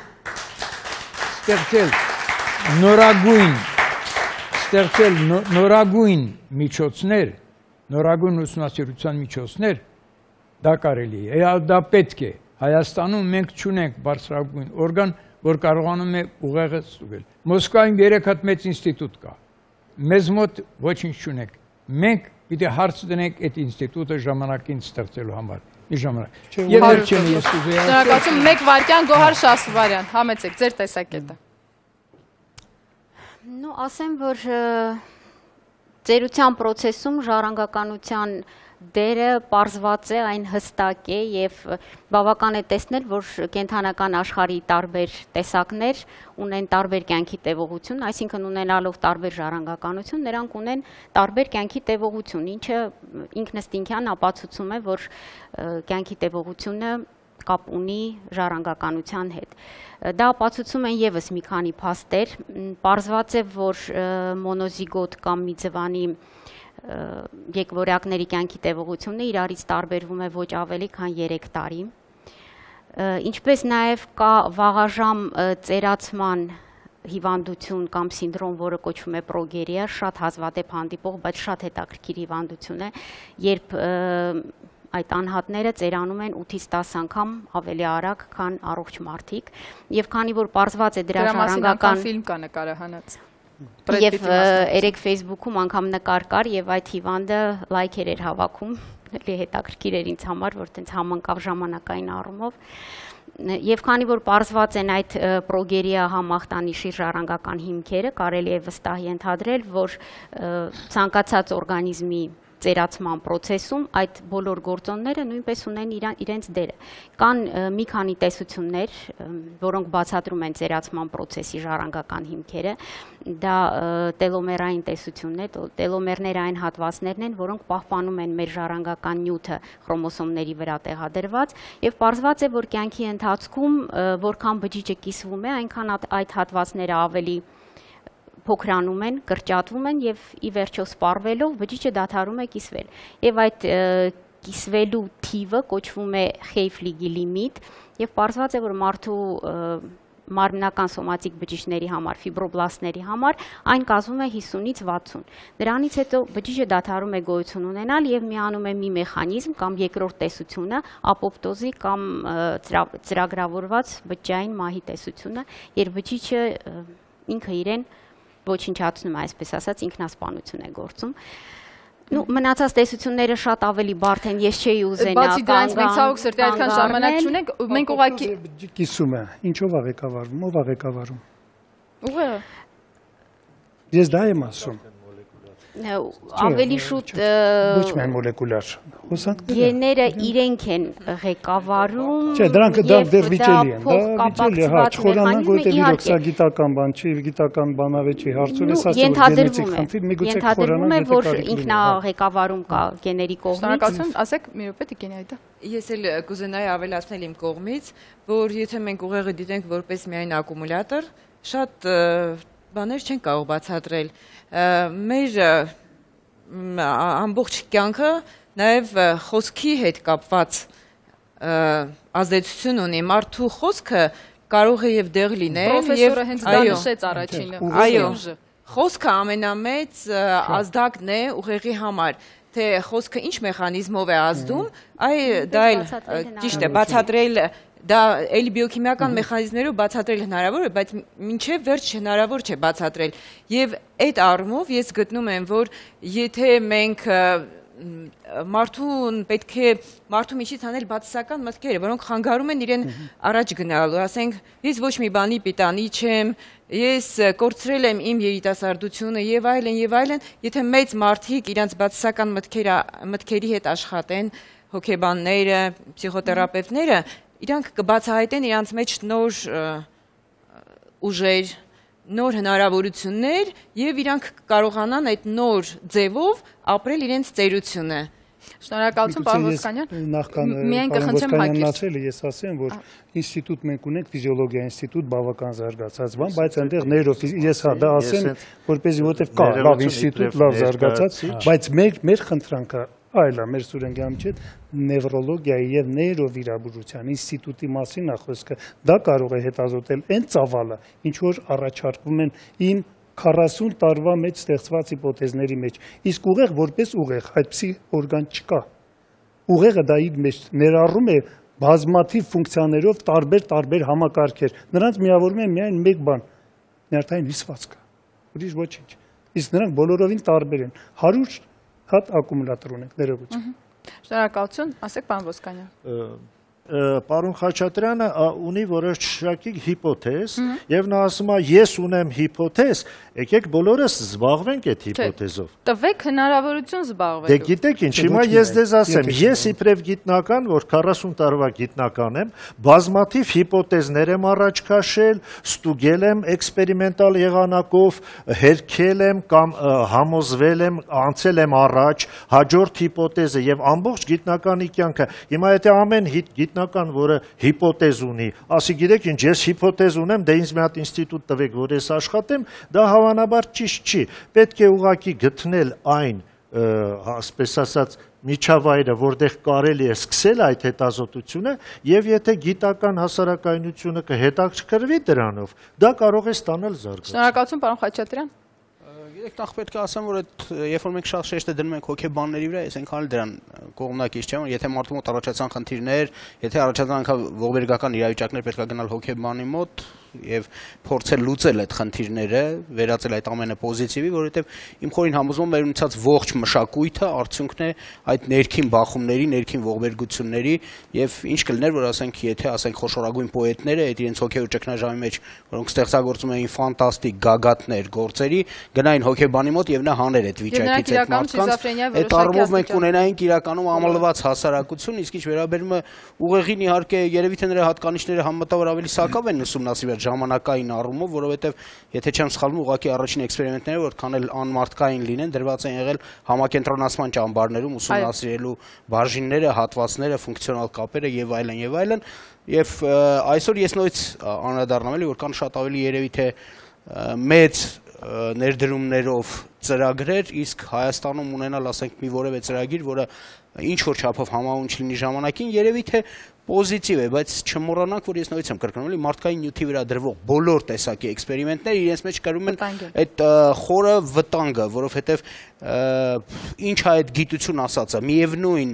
նորագույն միջոցներ, նորագույն ուսումնասիրության միջոցներ, դա կարելի է։ Դա պետք է։ Հայաստանում մենք չունենք բարձրագույն օրգան, որ կարողանում է ուղեղը ստուգել։ Մոսկվայում 3 հատ մեծ ինստիտուտ կա։ Մեզ մոտ ոչինչ չունենք։ Մենք պիտի հարց դնենք այդ ինստիտուտը ժամանակին ստեղծելու համար։ Մի ժամանակ։ Եվ վերջին ես կուզեի ասել։ Շնորհակալություն, 1 վայրկյան Գոհար Շահսվարյան, համեցեք ձեր տեսակետը։ Ну, ասեմ, որ ծերության process-ում ժառանգականության դերը պարզված է, այն հստակ է եւ բավական է տեսնել, որ կենթանական աշխարհի տարբեր տեսակներ ունեն տարբեր կյանքի տևողություն, այսինքն ունենալով տարբեր ժառանգականություն, նրանք ունեն տարբեր կյանքի տևողություն, ինչը ինքնըստինքյան ապացուցում է, որ կյանքի տևողությունը կապ ունի ժառանգականության հետ։ Դա ապացուցում են եւս մի քանի փաստեր, պարզված է, որ մոնոզիգոտ կամ մի ձվանի եկվորյակների կյանքի տևողությունը իրարից տարբերվում է ոչ ավելի քան 3 տարի։ Ինչպես նաև կա վաղաժամ ծերացման հիվանդություն կամ սինդրոմ, որը կոչվում է պրոգերիա, շատ հազվադեպ հանդիպող, բայց շատ հետաքրքիր հիվանդություն է, երբ այդ անհատները ծերանում են 8-ից 10 անգամ ավելի արագ, քան առողջ մարդիկ, եւ քանի որ պարզված է դրա ժառանգական ֆիլմ կա նկարահանած։ Եվ երեք Facebook-ում անգամ նկար կար եւ այդ հիվանդը լայքեր էր հավաքում, էլի հետաքրքիր էր ինձ համար, որ տենց համընկավ ժամանակային առումով։ Եվ քանի որ պարզված են այդ պրոգերիա համախտանիշի ժառանգական հիմքերը, կարելի է վստահ ենթադրել, որ ցանկացած օրգանիզմի ծերացման process-ում այդ բոլոր գործոնները նույնպես ունեն իրենց դերը։ Կան մի քանի տեսություններ, որոնք բացատրում են ծերացման process-ի ժառանգական հիմքերը, դա տելոմերային տեսությունն է, տելոմերները այն հատվածներն են, որոնք պահպանում են մեր ժառանգական նյութը խրոմոսոմների վրա տեղադրված, եւ պարզված է, որ կյանքի ընթացքում որքան բջիջը կիսվում է, այնքան այդ հատվածները ավելի փոքրանում են, կրճատվում են եւ ի վերջո սպառվելով բջիջը դադարում է կիսվել։ Եվ այդ կիսվելու թիվը կոչվում է Խեյֆլիգի լիմիտ եւ պարզված է, որ մարդու մարմնական սոմատիկ բջիջների համար, ֆիբրոբլաստների համար այն կազմում է 50-ից 60։ Դրանից հետո բջիջը դադարում է գոյություն ունենալ եւ միանում է մի մեխանիզմ կամ երկրորդ տեսությունը, ապոպտոզի կամ ծրագրավորված բջջային մահի տեսությունը, երբ բջիջը ինքը իրեն ոչնչացնում է, այսպես ասած, ինքնասպանություն է գործում։ Ну, մնացած տեսությունները շատ ավելի բարդ են, ես չէի ուզենա բացի դրանից մենք ցավոք սրտի այդքան ժամանակ չունենք, մենք ուղղակի կիսում է, ինչով է ղեկավարվում, ով է ղեկավարում։ Ուղղը Ես դա եմ ասում։ Ավելի շուտ ոչ միայն մոլեկուլար գեները իրենք են ղեկավարում։ Չէ, դրանք դեռ վիճելի են, դա վիճելի է, հա, չխորանանք, որտեղ իրոք սա գիտական բան չի, գիտական բանավեճի հարցում է, ասած որ գենետիկ խնդիր, միգուցե ենթադրվում է, որ ինքնաղեկավարում կա գեների կողմից։ Շնորհակալություն, ասեք մի րոպե Տիկենայդա։ Ես էլ կուզենայի ավելացնել իմ կողմից, որ եթե մենք ուղեղը դիտենք որպես միայն ակումուլյատոր, շատ բաներ չեն կարող բացատրել։ Մեր ամբողջ կյանքը նաև խոսքի հետ կապված ազդեցություն ունի։ Մարդու խոսքը կարող է եւ դեղ լինել եւ պրոֆեսորը հենց դա նշեց առաջինը։ Այո, խոսքը ամենամեծ ազդակն է ուղեղի համար։ թե խոսքը ինչ մեխանիզմով է ազդում, դա էլ ճիշտ է, բացատրել դա էլի բիոքիմիական մեխանիզմներով բացատրել հնարավոր է, բայց մինչև վերջ հնարավոր չէ բացատրել։ Եվ այդ առումով ես գտնում եմ, որ եթե մենք մարդուն պետք է մարդու միջից անել բացասական մտքերը, որոնք խանգարում են իրեն առաջ գնալու, ասենք, ես ոչ մի բանի պիտանի չեմ, ես կորցրել եմ իմ երիտասարդությունը եւ այլն, եթե մեծ մարդիկ իրենց բացասական մտքերի հետ աշխատեն, հոգեբանները, պսիխոթերապևտները, իրանք կբացահայտեն իրանց մեջ նոր ուժեր, նոր հնարավորություններ եւ իրանք կարողանան այդ նոր ձևով ապրել իրենց ծերությունը։ Շնորհակալություն, պարոն Ոսկանյան։ Նախքան պարոն Ոսկանյանն ասել, ես ասեմ, որ ինստիտուտ մենք ունենք ֆիզիոլոգիա ինստիտուտ բավական զարգացած բան, բայց այնտեղ ես դա ասեմ, որպեսզի որտեվ կա լավ ինստիտուտ, լավ զարգացած, բայց մեր խնդրանքը այլ է, մեր Սուրենգյանի հետ նևրոլոգիայի եւ նեյրովիրաբուժության ինստիտուտի մասին է խոսքը, դա կարող է հետազոտել այն ծավալը, ինչ որ առաջարկվում են իմ 40 տարվա մեջ ստեղծված հիպոթեզների մեջ, իսկ ուղեղ որպես ուղեղ, այդպիսի օրգան չկա։ Ուղեղը դա իր մեջ ներառում է բազմաթիվ ֆունկցիաներով տարբեր համակարգեր, նրանց միավորում է միայն մեկ բան՝ նյարդային հյուսվածքը, ուրիշ ոչինչ։ Իսկ նրանք բոլորովին տարբեր են։ 100 հատ ակումուլատոր ունենք, ներողություն։ Շնորհակալություն, ասեք պարոն Ոսկանյան։ Պարոն Խաչատրյանը ունի որոշակի հիպոթեզ եւ նա ասում է ես ունեմ հիպոթեզ, եկեք բոլորս զբաղվենք այդ հիպոթեզով։ Տվեք հնարավորություն զբաղվելու։ Դե գիտեք ինչ, հիմա ես դες ասեմ, ես իբրև գիտնական, որ 40 տարվա գիտնական եմ, բազմաթիվ հիպոթեզներ եմ առաջ քաշել, ստուգել եմ էքսպերիմենտալ եղանակով, հերքել եմ կամ համոզվել եմ, անցել եմ առաջ, հաջորդ հիպոթեզը եւ ամբողջ գիտնականի կյանքը։ Հիմա եթե ամեն գիտնական, որը հիպոթեզ ունի, ասի գիտեք ինչ, ես հիպոթեզ ունեմ, դե ինձ մի հատ ինստիտուտ տվեք, որ ես աշխատեմ, դա հավանաբար ճիշտ չի։ Պետք է ուղղակի գտնել այն, ասպես ասած, միջավայրը, որտեղ կարելի է սկսել այդ հետազոտությունը, եւ եթե գիտական հասարակայնությունը կհետաքրքրվի դրանով, դա կարող է ստանալ զարգացում։ Շնորհակալություն, պարոն Խաչատրյան։ Գիտեք, նախ պետք է ասեմ, որ երբ որ մենք շատ շեշտը դնում ենք հոգեբանների վրա, ես այնքան էլ դրան կողմնակից չեմ, որ եթե մարդու մոտ առաջացան խնդիրներ, եթե առաջացան ողբերգական իրավիճակներ, պետք է գնալ հոգեբանի մոտ եւ փորձել լուծել այդ խնդիրները, վերածել այդ ամենը պոզիտիվի, որովհետեւ իմ խորին համոզվում եմ ունեցած ողջ մշակույթը արդյունքն է այդ ներքին բախումների, ներքին ողբերգությունների եւ ինչ կլներ, որ ասենք, եթե ասենք խոշորագույն պոետները այդ իրենց հոգեոր ճգնաժամի մեջ, որոնք ստեղծագործում էին ֆանտաստիկ գագաթներ, գործերի, գնային հոգեբանի մոտ եւ նա հաներ այդ վիճակից այդ մարդկանց։ Այդ առումով մենք ունենայինք իրականում ամալված հասարակություն, իսկ ինչ վերաբերում է ուղեղին, իհարկե երևի թե նրա հատկանիշները համեմատաբար ավելի սակավ են ուսումնասիրվել ժամանակային առումով, որովհետև եթե չեմ սխալվում, ուղղակի առաջին էքսպերիմենտները, որքան էլ անմարդկային լինեն, դրված են եղել համակենտրոնացման ճամբարներում ուսումնասիրելու բաժինները, հատվածները, ֆունկցիոնալ կապերը եւ այլն, եւ այսօր ես նույնիսկ անդրադառնամ էլի, որ կան շատ ավելի երևի թե մեծ ներդրումներով ծրագրեր, իսկ Հայաստանում ունենալ, ասենք, մի որևէ ծրագիր, որը ինչ որ չափով համահունչ լինի ժամանակին, երևի թե պոզիտիվ է, բայց չմոռանանք, որ ես նույնիսկ եմ կրկնում, էլի մարդկային նյութի վրա դրվող բոլոր տեսակի էքսպերիմենտները իրենց մեջ կրում են այդ խորը վտանգը, որովհետև ինչ է այդ գիտություն ասածը, միևնույն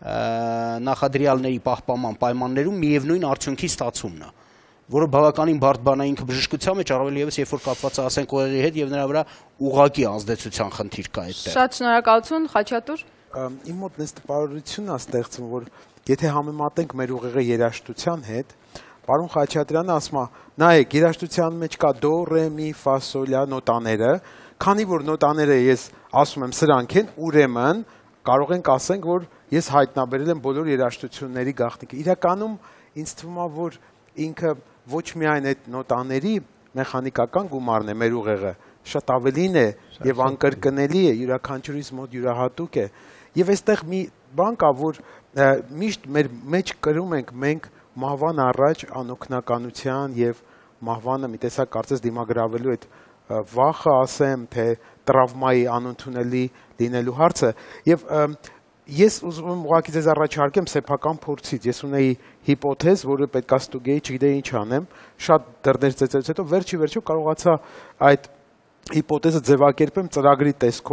նախադրյալների պահպանման պայմաններում միևնույն արդյունքի ստացումն է, որը բավականին բարդ բան է ինքը բժշկության մեջ, առավել ևս երբ որ կապված է ասենք ուղեղի հետ եւ նրա վրա ուղղակի ազդեցության խնդիր կա այդտեղ։ Շատ շնորհակալություն, Խաչատուր։ Իմ մոտ նես տպավորությունն է ստեղծվում, որ եթե համեմատենք մեր ուղեղի երաժշտության հետ, պարոն Խաչատրյանը ասում է, նայեք, երաժշտության մեջ կա դո, ռե, մի, ֆա, սոլ, լա նոտաները, քանի որ նոտաները ես ասում եմ սրանք են, ուրեմն կարող ենք ասենք, որ ես հայտնաբերել եմ բոլոր երաժշտությունների գաղտնիքը։ Իրականում ինձ թվում է, որ ինքը ոչ միայն այդ նոտաների մեխանիկական գումարն է մեր ուղեղը, շատ ավելին է եւ անկրկնելի է, յուրաքանչյուրիս մոտ յուրահատուկ է։ Եվ այստեղ մի բան կա, որ միշտ մեր մեջ կրում ենք մենք մահվան առաջ անօգնականության եւ մահվանը մի տեսակ կարծես դիմագրավելու այդ վախը, ասեմ, թե տրավմայի անընդունելի լինելու հարցը։ Եվ ես ուզում եմ ուղղակի ձեզ առաջարկեմ սեփական փորձից։ Ես ունեի հիպոթեզ, որը պետք է ստուգեի, չգիտեի ինչ անեմ, շատ դեռ ծեծելուց հետո վերջի վերջո կարողացա այդ հիպոթեզը ձևակերպեմ ծրագրի տեսքով,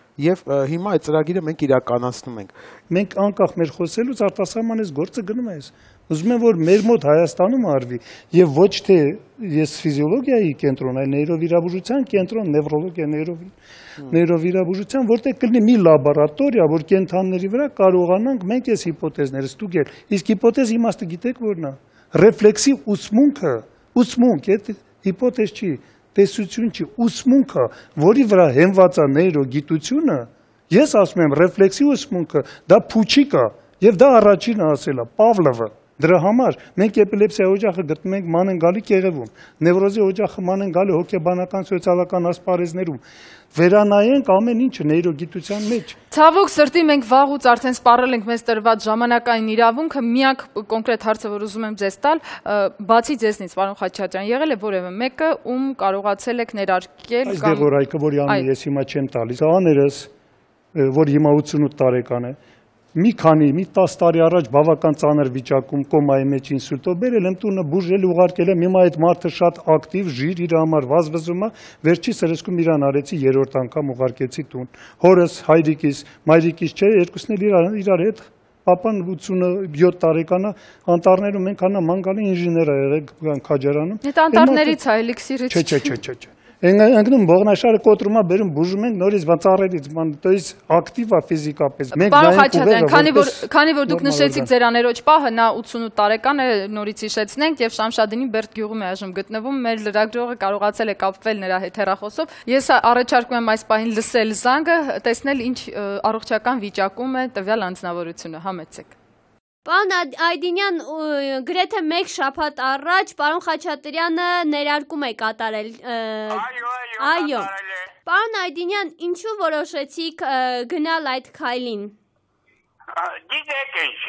եւ հիմա այդ ծրագիրը մենք իրականացնում ենք։ Մենք անկախ մեր խոսելուց արտասահմանից գործը գնում է այս։ Ուզում եմ որ մեր մոտ Հայաստանում արվի եւ ոչ թե ես ֆիզիոլոգիայի կենտրոն, այլ նեյրովիրաբուժության կենտրոն, նևրոլոգիա, նեյրովիրաբուժության, որտեղ կլինի մի լաբորատորիա, որ կենթանիների վրա կարողանանք մենք այս հիպոթեզները ստուգել։ Իսկ հիպոթեզ իմաստը գիտեք որն է։ Ռեֆլեքսիվ ուսմունք, այդ հիպոթեզ չի, տեսություն չի, ուսմունքը, որի վրա հենված է նեյրոգիտությունը, ես ասում եմ ռեֆլեքսիվ ուսմունքը, դա Փուչիկը եւ դա առաջինը ասել է Պավլովը։ Դրա համար մենք էպիլեպսիայի օջախը գտնում ենք մանենգալի կեղևում, նևրոզի օջախը մանենգալի հոգեբանական սոցիալական ասպարեզներում։ Վերանայենք ամեն ինչը նեյրոգիտության մեջ։ Ցավոք սրտի մենք վաղուց արդեն սպառել ենք մեզ տրված ժամանակային իրավունքը, միակ կոնկրետ հարցը, որ ուզում եմ ձեզ տալ, բացի ձեզնից, պարոն Խաչատրյան, եղել է որևէ մեկը, ում կարողացել եք ներարկել Այս դեղորայքը, որի անունը ես հիմա չեմ տալիս, աներս, որ հիմա 88 տարեկան է, մի 10 տարի առաջ բավական ծանր վիճակում կոմայի մեջ ինսուլտով բերել եմ տունը բուժել ուղարկել եմ, հիմա այդ մարդը շատ ակտիվ, ժիր իր համար վազվզում է, վերջի սրսկում իրան արեցի 3-րդ անգամ ուղարկեցի տուն։ Հորս, հայրիկիս, մայրիկիս չէ, երկուսն էլ իրար հետ, պապան 87 տարեկան է, անտառներում մենք անա մանգալի ինժեներ է եղել Քաջարանում։ Այդ անտառներից է, էլիքսիրից։ Չէ։ Ընկնում ողնաշարը կոտրում է, բերում բուժում ենք նորից ծառերից, то есть ակտիվ է ֆիզիկապես։ Պարոն Խաչատրյան, քանի որ դուք նշեցիք ձեր աներոջ պահը, նա 88 տարեկան է, նորից հիշեցնենք եւ Շամշադինի Բերդ գյուղում է այժմ գտնվում, մեր լրագրողը կարողացել է կապվել նրա հետ հեռախոսով։ Ես առաջարկում եմ այս պահին լսել զանգը, տեսնել ինչ առողջական վիճակում է տվյալ անձնավորությունը, համեցեք։ Պարոն Այդինյան, գրեթե մեկ շաբաթ առաջ պարոն Խաչատրյանը ներարկում է կատարել։ Այո։ Պարոն Այդինյան, ինչու որոշեցիք գնալ այդ քայլին։ Գիտեք ինչ,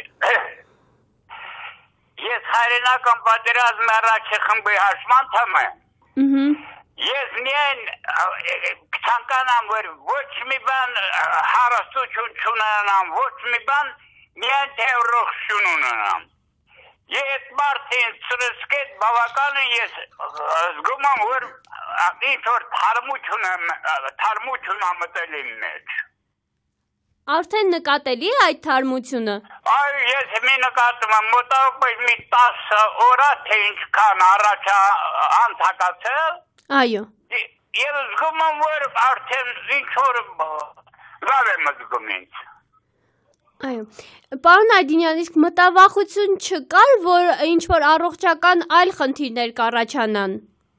ես հայրենական պատերազմի առաջի խմբի հաշմանդամ եմ։ Ես միայն ցանկանամ, որ ոչ մի բան հարստություն չունենամ, ոչ մի բան միայն թե ռոխշուն ունենամ։ Ես մարդին սրսկետ բավականը ես զգում եմ, որ ինչ-որ թարմություն ամտել իմ մեջ։ Արդեն նկատելի է այդ թարմությունը։ Այո, ես մի նկատում եմ, մոտավորապես մի 10 օր թե ինչքան առաջ անցակացել։ Այո։ Ես զգում եմ, որ արդեն ինչ-որ լավ եմ զգում ինձ։ Այո։ Պարոն Այդինյան, իսկ մտավախություն չկար, որ ինչ-որ առողջական այլ խնդիրներ կառաջանան։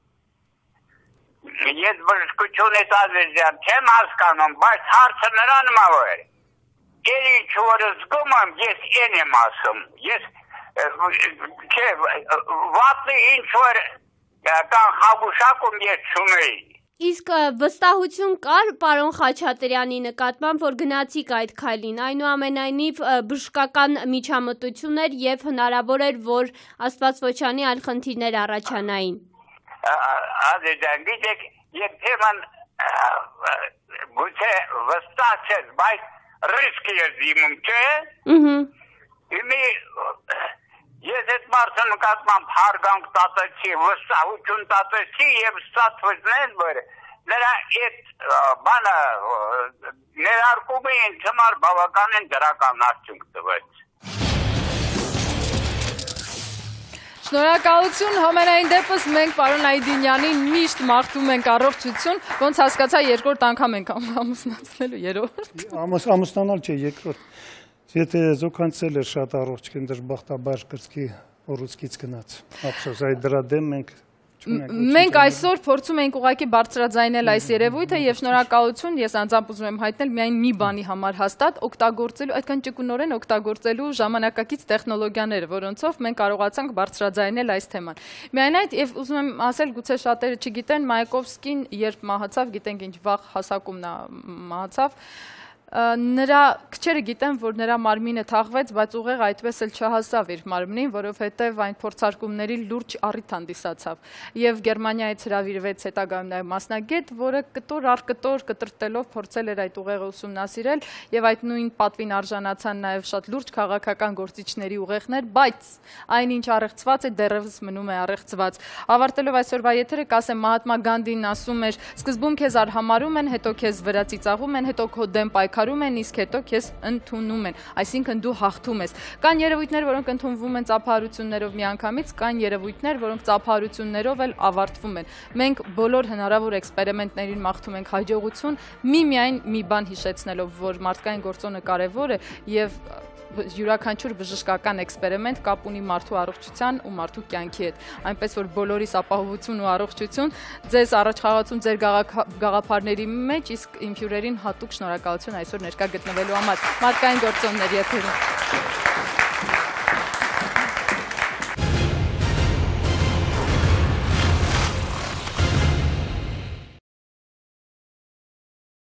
Ես բժշկությունից ազդեցիան չեմ հասկանում, բայց հարցը նրան մավեր։ Էր ինչ-որ զգում եմ, ես են եմ ասում։ Ես չէ, վատը ինչ-որ կան խագուշակում ես չունեի։ Իսկ վստահություն կար պարոն Խաչատրյանի նկատմամբ, որ գնացիք այդ քայլին, այնուամենայնիվ բժշկական միջամտություն էր եւ հնարավոր էր, որ Աստված ոչ անի այլ խնդիրներ առաջանային։ Ազեջան, գիտեք, երբեմն գուցե վստահ չես, բայց ռիսկ ես դիմում, չէ։ Իմի ես այդ մարդը նկատմամբ հարգանք տածեցի, վստահություն տածեցի եւ ստացվեցնեն, որ նրա այդ բանը ներարկումը ինձ համար բավականին դրական արդյունք տվեց։ Շնորհակալություն, համենայն դեպս մենք պարոն Այդինյանին միշտ մաղթում ենք առողջություն, ոնց հասկացա երկրորդ անգամ ենք ամուսնացնելու, երրորդ։ Ամուսնանալ չէ, երկրորդ։ Եթե զոքանցել էր շատ առողջ դժբախտաբար կրծքի ուռուցքից գնաց։ Ափսոս, այդ դրա դեմ մենք այսօր փորձում ենք ուղղակի բարձրաձայնել այս երևույթը եւ շնորհակալություն ես անձամբ ուզում եմ հայտնել միայն մի բանի համար հաստատ օգտագործելու, այդքան ճկունորեն օգտագործելու ժամանակակից տեխնոլոգիաները, որոնցով մենք կարողացանք բարձրաձայնել այս թեման։ Միայն այդ եւ ուզում եմ ասել, գուցե շատերը չգիտեն, Մայակովսկին երբ մահացավ, գիտենք ինչ վաղ հասակում նա մահացավ, նրա քչերը գիտեն, որ նրա մարմինը թաղվեց, բայց ուղեղ այդպես էլ չհասավ իր մարմնին, որովհետև այն փորձարկումների լուրջ առիթ հանդիսացավ։ Եվ Գերմանիայից հրավիրվեց հետագայում նաև մասնագետ, որը կտոր առ կտոր կտրտելով փորձել էր այդ ուղեղը ուսումնասիրել, եւ այդ նույն պատվին արժանացան նաև շատ լուրջ քաղաքական գործիչների ուղեղներ, բայց այն ինչ առեղծված է, դեռևս մնում է առեղծված։ Ավարտելով այսօրվա եթերը, կասեմ, Մահատմա Գանդին ասում էր. սկզբում քեզ արհամարում են, հետո քեզ վրա ծիծաղում են, հետո քո դեմ պայքարում են, իսկ հետո քեզ ընդունում են, այսինքն դու հաղթում ես։ Կան երևույթներ, որոնք ընդունվում են ծափահարություններով միանգամից, կան երևույթներ, որոնք ծափահարություններով էլ ավարտվում են։ Մենք բոլոր հնարավոր էքսպերիմենտներին մաղթում ենք հաջողություն, միմիայն մի բան հիշեցնելով, որ մարդկային գործոնը կարևոր է եւ յուրաքանչյուր բժշկական էքսպերիմենտ կապ ունի մարդու առողջության ու մարդու կյանքի հետ, այնպես որ բոլորիս ապահովություն ու առողջություն, ձեզ առաջխաղացում ձեր գաղափարների մեջ, իսկ իմ հյուրերին հատուկ շնորհակալություն այսօր ներկա գտնվելու համար։ Մարդկային գործոններ եթերում։